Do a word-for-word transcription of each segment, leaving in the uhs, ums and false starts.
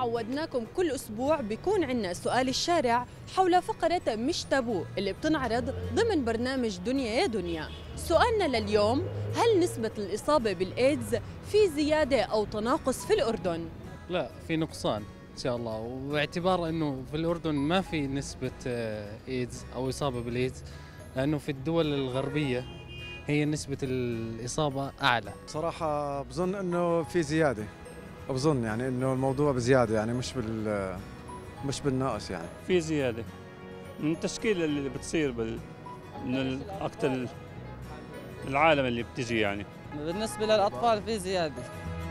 عودناكم كل أسبوع بيكون عنا سؤال الشارع حول فقرة مش تابو اللي بتنعرض ضمن برنامج دنيا يا دنيا. سؤالنا لليوم: هل نسبة الإصابة بالإيدز في زيادة أو تناقص في الأردن؟ لا، في نقصان إن شاء الله، واعتبار أنه في الأردن ما في نسبة إيدز أو إصابة بالإيدز، لأنه في الدول الغربية هي نسبة الإصابة أعلى. صراحة بظن أنه في زيادة، بظن يعني أنه الموضوع بزيادة، يعني مش بال مش بالناقص، يعني في زيادة من التشكيلة اللي بتصير بال من أكثر العالم اللي بتجي. يعني بالنسبة للأطفال في زيادة.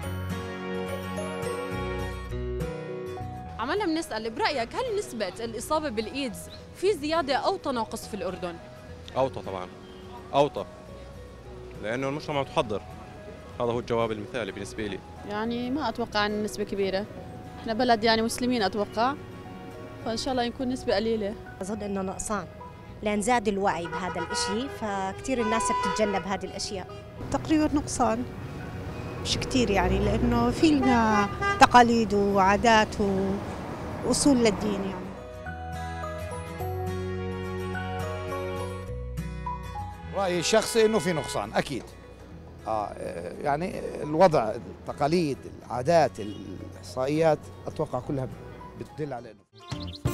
عمالنا بنسأل برأيك هل نسبة الإصابة بالإيدز في زيادة أو تناقص في الأردن؟ أوطى طبعا، أوطى، لأنه المجتمع متحضر. هذا هو الجواب المثالي بالنسبة لي. يعني ما أتوقع أن النسبة كبيرة، إحنا بلد يعني مسلمين أتوقع، فإن شاء الله يكون نسبة قليلة. أظن أنه نقصان، لأن زاد الوعي بهذا الإشي، فكتير الناس بتتجنب هذه الأشياء. تقريبا نقصان، مش كتير يعني، لأنه في لنا تقاليد وعادات وأصول للدين يعني. رأيي الشخصي إنه في نقصان أكيد. آه يعني الوضع، التقاليد، العادات، الإحصائيات أتوقع كلها بتدل على إنه